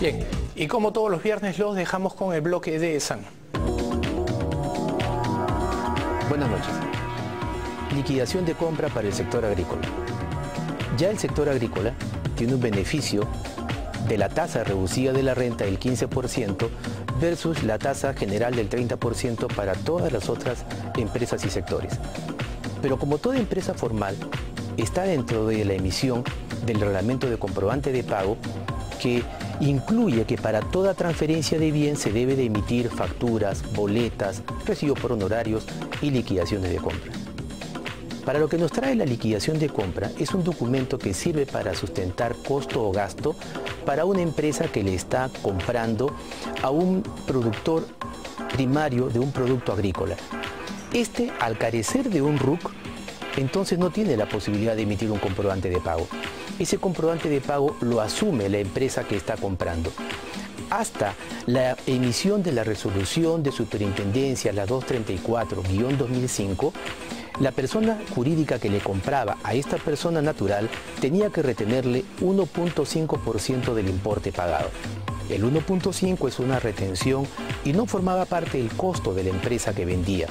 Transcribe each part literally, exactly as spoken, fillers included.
Bien, y como todos los viernes los dejamos con el bloque de S A N. Buenas noches. Liquidación de compra para el sector agrícola. Ya el sector agrícola tiene un beneficio de la tasa reducida de la renta del quince por ciento versus la tasa general del treinta por ciento para todas las otras empresas y sectores. Pero como toda empresa formal, está dentro de la emisión del reglamento de comprobante de pago que incluye que para toda transferencia de bien se debe de emitir facturas, boletas, recibo por honorarios y liquidaciones de compra. Para lo que nos trae la liquidación de compra es un documento que sirve para sustentar costo o gasto para una empresa que le está comprando a un productor primario de un producto agrícola. Este, al carecer de un R U C, entonces no tiene la posibilidad de emitir un comprobante de pago. Ese comprobante de pago lo asume la empresa que está comprando. Hasta la emisión de la resolución de superintendencia, la doscientos treinta y cuatro guión dos mil cinco, la persona jurídica que le compraba a esta persona natural tenía que retenerle uno punto cinco por ciento del importe pagado. El uno punto cinco es una retención y no formaba parte del costo de la empresa que vendía,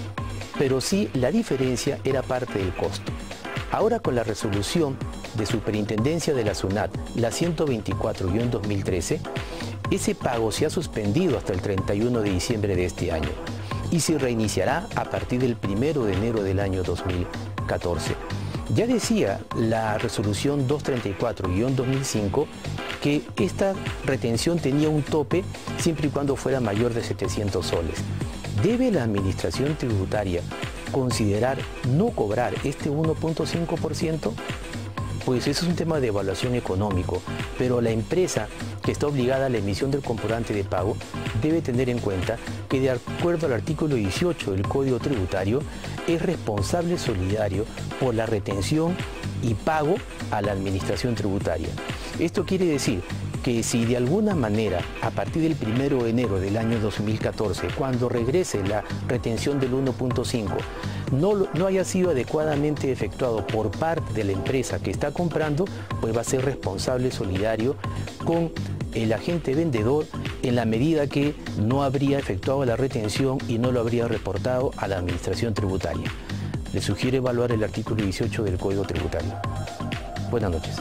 pero sí la diferencia era parte del costo. Ahora, con la resolución de superintendencia de la SUNAT, la ciento veinticuatro guión dos mil trece, ese pago se ha suspendido hasta el treinta y uno de diciembre de este año y se reiniciará a partir del primero de enero del año dos mil catorce. Ya decía la resolución doscientos treinta y cuatro guión dos mil cinco que esta retención tenía un tope siempre y cuando fuera mayor de setecientos soles. ¿Debe la administración tributaria considerar no cobrar este uno punto cinco por ciento? Pues eso es un tema de evaluación económico, pero la empresa que está obligada a la emisión del comprobante de pago debe tener en cuenta que, de acuerdo al artículo dieciocho del Código Tributario, es responsable solidario por la retención y pago a la administración tributaria. Esto quiere decir que si de alguna manera, a partir del primero de enero del año dos mil catorce, cuando regrese la retención del uno punto cinco, no, no haya sido adecuadamente efectuado por parte de la empresa que está comprando, pues va a ser responsable solidario con el agente vendedor en la medida que no habría efectuado la retención y no lo habría reportado a la administración tributaria. Le sugiero evaluar el artículo dieciocho del Código Tributario. Buenas noches.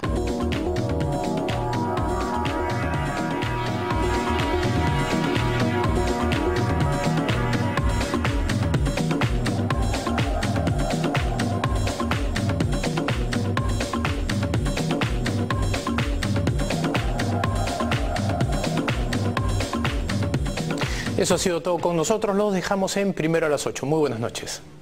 Eso ha sido todo con nosotros. Los dejamos en Primero a las ocho. Muy buenas noches.